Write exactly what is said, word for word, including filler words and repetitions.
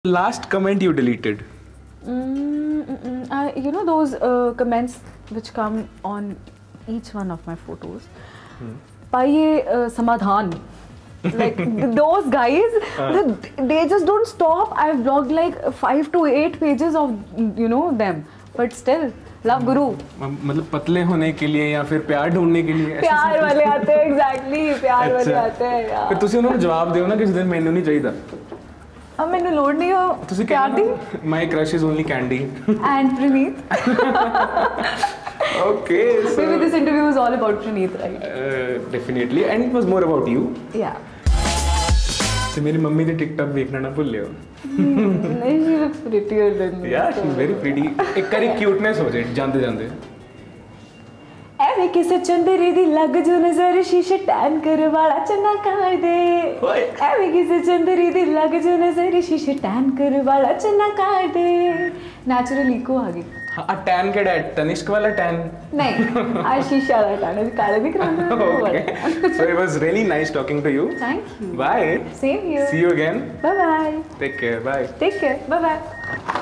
Last comment you deleted? Mm, mm, mm. Uh, you know those uh, comments which come on each one of my photos. Hmm. पाइए uh, समाधान. Like those guys, uh. they just don't stop. I've blogged like five to eight pages of you know them, but still love guru. मतलब पतले होने के लिए या फिर प्यार ढूंढने के लिए? प्यार वाले आते हैं exactly, प्यार वाले आते हैं यार. फिर तुसी उन्हें जवाब दो ना किसी दिन मैंने नहीं चाहिए था. अब मैंने लोड नहीं हो. तुसी प्यार दी? My crush is only Candy. And Praneeth. Okay. So, maybe this interview was all about Praneeth, right? Uh, definitely, and it was more about you. Yeah. तो मेरी मम्मी ने टिकटॉक देखना ना भूल लियो. नहीं, she looks prettier than me. Yeah, she's very pretty. एक करी cuteness हो जाए जानते जानते. ਐਵੇਂ ਕਿਸੇ ਚੰਦਰੀ ਦੀ ਲੱਗ ਜੋ ਨਜ਼ਰ ਸ਼ੀਸ਼ੇ ਟੈਨ ਕਰ ਵਾਲਾ ਚੰਨਾ ਕਰ ਦੇ. ਐਵੇਂ ਕਿਸੇ ਚੰਦਰੀ ਦੀ ਲੱਗ ਜੋ ਨਜ਼ਰ ਸ਼ੀਸ਼ੇ ਟੈਨ ਕਰ ਵਾਲਾ ਚੰਨਾ ਕਰ ਦੇ. Naturally को आ गई. हाँ टैन के डैड तनिष्क वाला टैन नहीं आज शीशा वाला टैन है काले दिख रहा है. Okay, so it was really nice talking to you. Thank you. Bye. Same here. See you again. Bye bye. Take care. Bye. Take care. Bye bye.